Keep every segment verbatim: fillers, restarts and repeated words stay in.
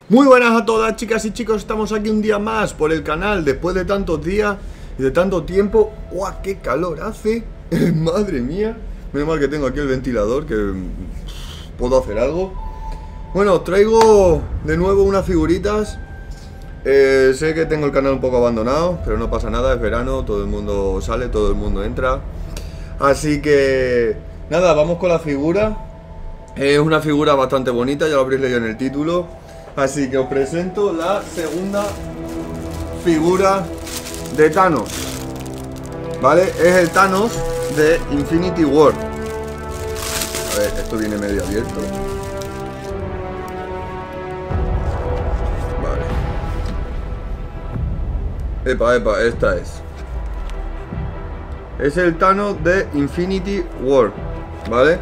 Muy buenas a todas, chicas y chicos, estamos aquí un día más por el canal después de tantos días y de tanto tiempo. ¡Guau! ¡Qué calor hace! ¡Madre mía! Menos mal que tengo aquí el ventilador, que puedo hacer algo. Bueno, os traigo de nuevo unas figuritas. eh, Sé que tengo el canal un poco abandonado, pero no pasa nada, es verano, todo el mundo sale, todo el mundo entra. Así que nada, vamos con la figura. Es una figura bastante bonita, ya lo habréis leído en el título. Así que os presento la segunda figura de Thanos. ¿Vale? Es el Thanos de Infinity War. A ver, esto viene medio abierto. Vale. Epa, epa, esta es. Es el Thanos de Infinity War. ¿Vale?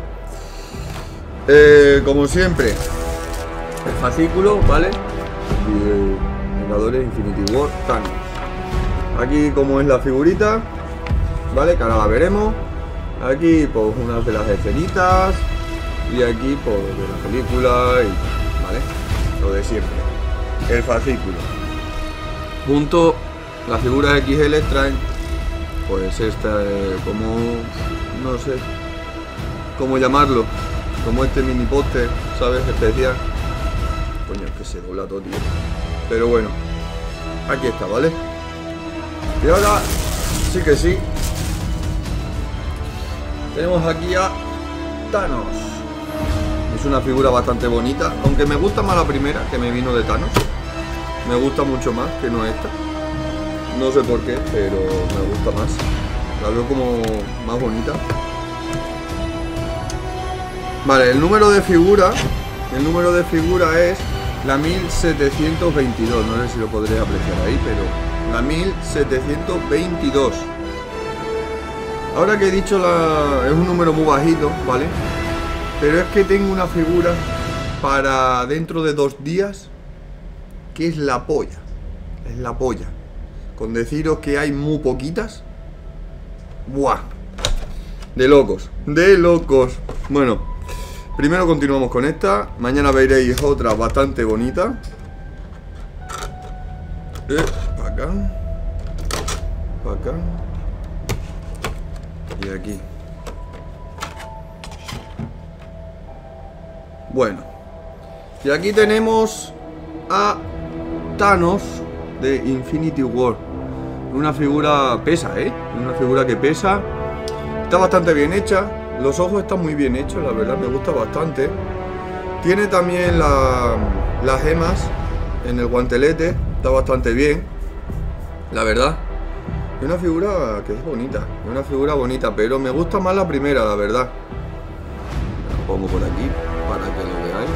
Eh, como siempre, el fascículo, ¿vale? Y Vengadores Infinity War Thanos. Aquí como es la figurita, ¿vale? Que ahora la veremos. Aquí pues unas de las escenitas. Y aquí pues de la película y, ¿vale? Lo de siempre. El fascículo. Junto las figuras X L traen pues esta, eh, como, no sé cómo llamarlo, como este mini póster, ¿sabes? Especial. Coño, es que se dobla todo, tío. Pero bueno, aquí está, ¿vale? Y ahora, sí que sí, tenemos aquí a Thanos. Es una figura bastante bonita, aunque me gusta más la primera, que me vino de Thanos. Me gusta mucho más que no esta. No sé por qué, pero me gusta más. La veo como más bonita. Vale, el número de figura, el número de figura es la mil setecientos veintidós, no sé si lo podréis apreciar ahí, pero la mil setecientos veintidós. Ahora que he dicho, la, es un número muy bajito, ¿vale? Pero es que tengo una figura para dentro de dos días que es la polla. Es la polla. Con deciros que hay muy poquitas. Buah. De locos, de locos. Bueno, primero continuamos con esta. Mañana veréis otra bastante bonita. Eh, para acá. Para acá. Y aquí. Bueno. Y aquí tenemos a Thanos de Infinity War. Una figura pesa, ¿eh? Una figura que pesa. Está bastante bien hecha. Los ojos están muy bien hechos, la verdad, me gusta bastante. Tiene también la, las gemas en el guantelete. Está bastante bien, la verdad. Es una figura que es bonita. Es una figura bonita, pero me gusta más la primera, la verdad. La pongo por aquí para que lo veáis.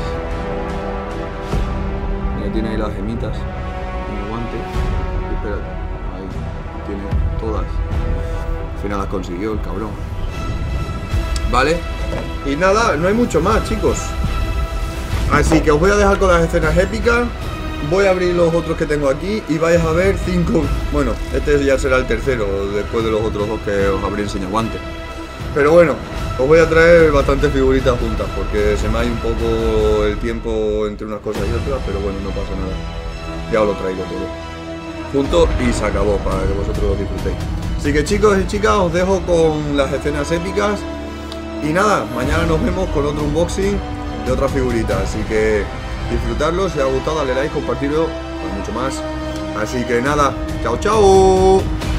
Mira, tiene ahí las gemitas en el guante. Y espérate, ahí tiene todas. Al final las consiguió el cabrón. ¿Vale? Y nada, no hay mucho más, chicos. Así que os voy a dejar con las escenas épicas. Voy a abrir los otros que tengo aquí y vais a ver cinco. Bueno, este ya será el tercero, después de los otros dos que os habré enseñado antes. Pero bueno, os voy a traer bastantes figuritas juntas, porque se me ha ido un poco el tiempo entre unas cosas y otras. Pero bueno, no pasa nada. Ya os lo traigo todo junto y se acabó, para que vosotros lo disfrutéis. Así que chicos y chicas, os dejo con las escenas épicas. Y nada, mañana nos vemos con otro unboxing de otra figurita. Así que disfrutarlo, si os ha gustado, dale like, compartirlo, para mucho más. Así que nada, chao, chao.